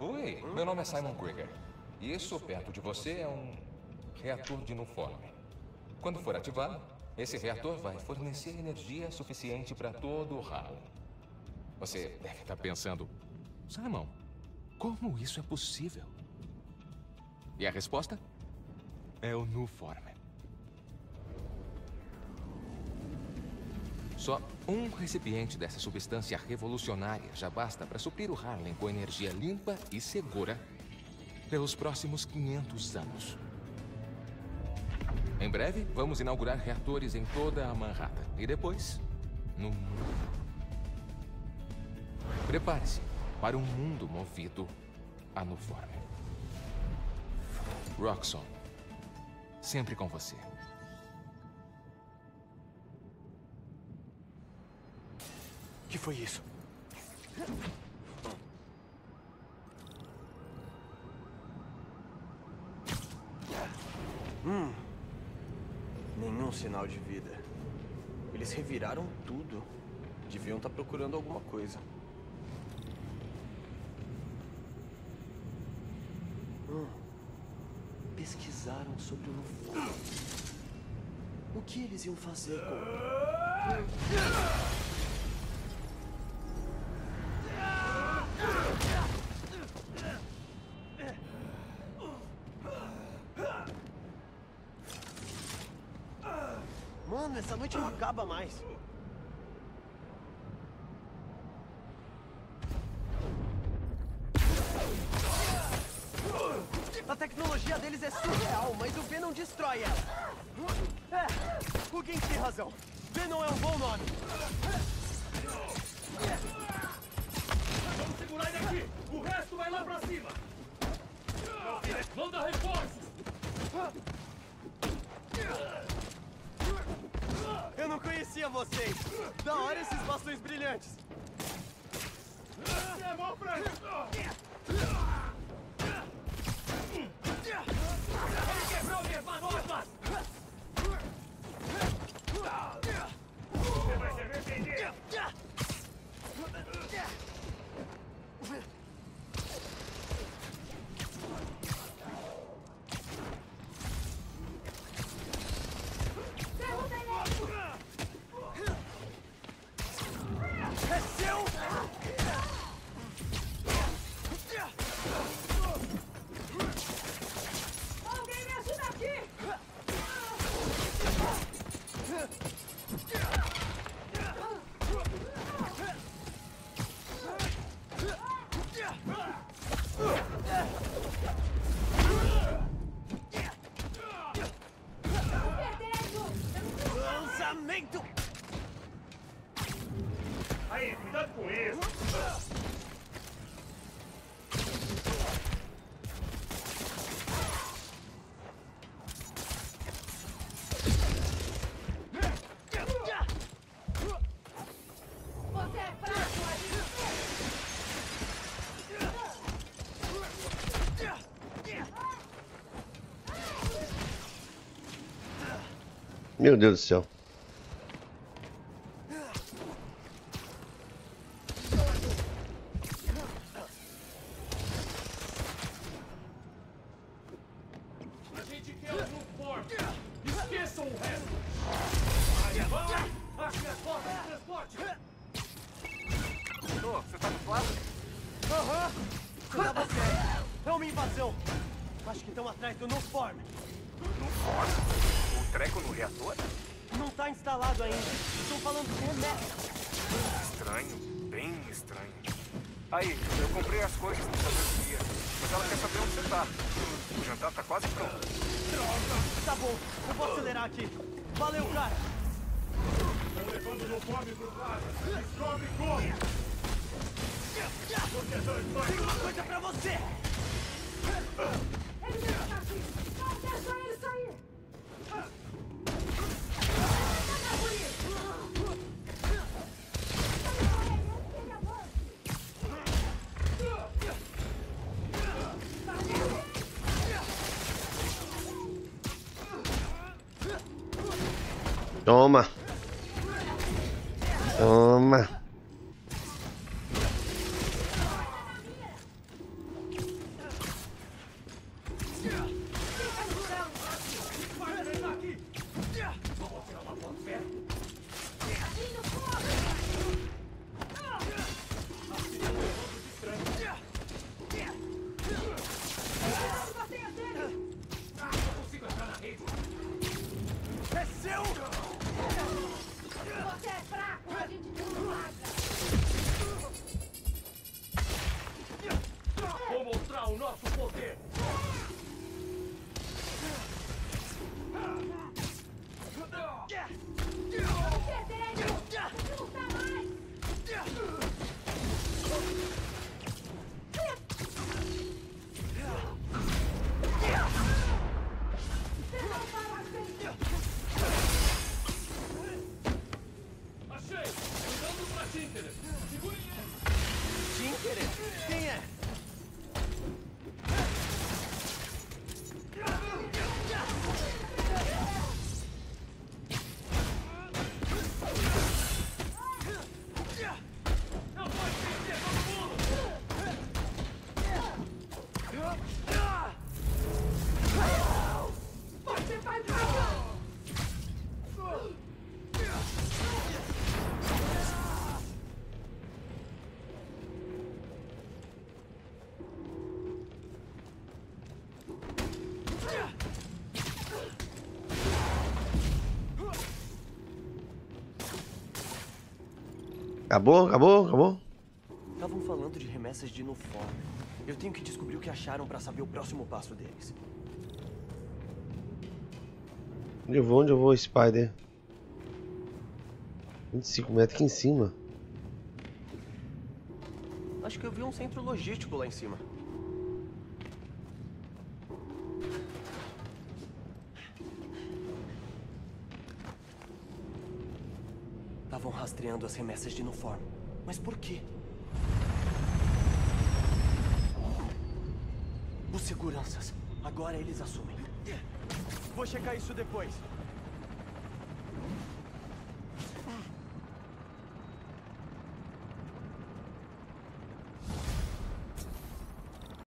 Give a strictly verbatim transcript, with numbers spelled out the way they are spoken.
Oi, meu nome é Simon Krieger. E isso perto de você é um reator de Nuform. Quando for ativado, esse reator vai fornecer energia suficiente para todo o Harlem. Você deve estar pensando, Simon, como isso é possível? E a resposta é o Nuform. Só um recipiente dessa substância revolucionária já basta para suprir o Harlem com energia limpa e segura pelos próximos quinhentos anos. Em breve, vamos inaugurar reatores em toda a Manhattan. E depois, no mundo. Prepare-se para um mundo movido a Nuform. Roxxon, sempre com você. O que foi isso? Hum. Nenhum sinal de vida. Eles reviraram tudo. Deviam estar procurando alguma coisa. Hum. Pesquisaram sobre o Nuform. O que eles iam fazer com... Mano, essa noite não acaba mais. A tecnologia deles é surreal, mas o Venom destrói ela. É, o Gink tem razão. Venom é um bom nome. Vamos segurar ele aqui. O resto vai lá pra cima. Manda reforços. Eu não conhecia vocês. Da hora esses bastões brilhantes. É mão pra ele. Ele quebrou minhas manobras. Você vai se arrepender. É seu! Alguém me ajuda aqui! Lançamento! Aí, cuidado com isso. Você é fraco, Meu Deus do céu. A gente quer o Nuform. Esqueçam o resto. Aí, vamos. Ache as portas de transporte. Tô, você tá do lado? Aham! Você tava certo. É uma invasão. Acho que estão atrás do Nuform. Nuform? O treco no reator? Não tá instalado ainda. Estão falando com o Matt. Estranho, bem estranho. Aí, eu comprei as coisas pra saber o dia, mas ela quer saber onde você tá. O jantar tá quase pronto. Droga! Tá bom, eu vou acelerar aqui. Valeu, cara! Estão levando o Nuform pro lado. Descobre como. Tem uma coisa pra você! ele me ajuda aqui! Não deixa ele sair! Toma. Toma. Quem é? Não pode vencer todo mundo! Você vai pagar! Acabou, acabou, acabou. Estavam falando de remessas de Nuform. Eu tenho que descobrir o que acharam pra saber o próximo passo deles. Onde eu vou, onde eu vou, Spider? vinte e cinco metros aqui em cima. Acho que eu vi um centro logístico lá em cima. Estavam rastreando as remessas de Nuform. Mas por quê? Os seguranças. Agora eles assumem. Vou checar isso depois.